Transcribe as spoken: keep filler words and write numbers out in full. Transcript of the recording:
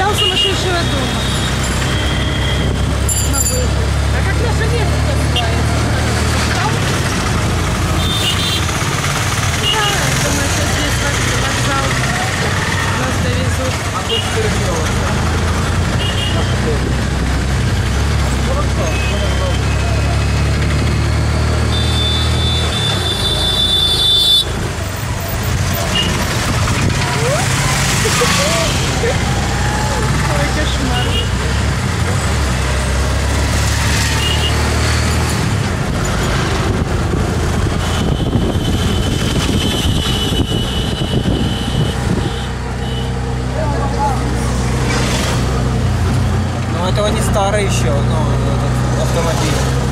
квартал сумасшедшего дома. На выход. А как наша место называется? Да, я думаю, что здесь вокзал нас довезут. А тут Сергеева. Ой, кошмар. Ну этого не старый еще, ну, этот автомобиль.